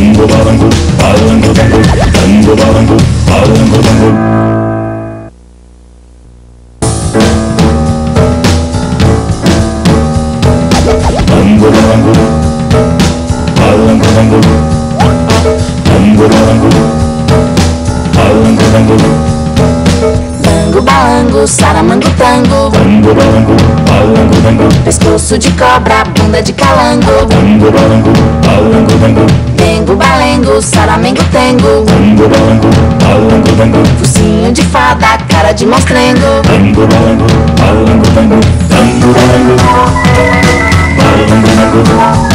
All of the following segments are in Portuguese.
Bango balango, balango bango, bango balango, balango bango. Bango balango, balango bango, bango balango, balango bango. Bango balango, saramango tango. Bango balango, balango bango, Pescoço de cobra, bunda de calango. bango balango, balango bango, Dengo balengo, saramengo tengo. bango balango, balango bango. Focinho de fada, cara de monstrengo. Bango balango, balango bango, bango balango, balango bango.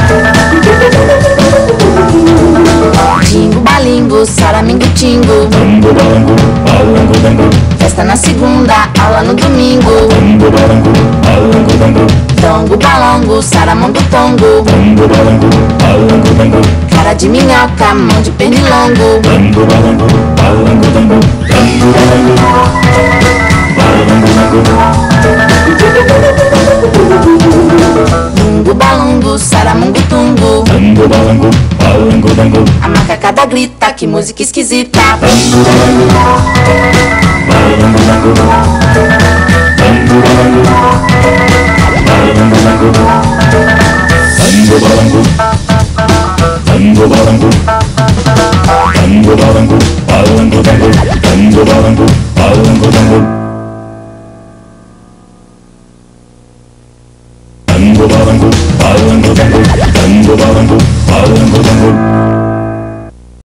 Jingo balingo, saramingo tingo. Bango balango, balango bango, Festa na segunda, aula no domingo. bango balango, balango bango, Tongo balango, saramango tongo. bango balango, balango bango. Cara de minhoca, mão de pernilongo. Bango balango, balango bango, bango balango, balango bango. Bungo balongo, saramango tungo. Bango balango, balango bango, A macacada grita, que música esquisita. bango balango, balango bango.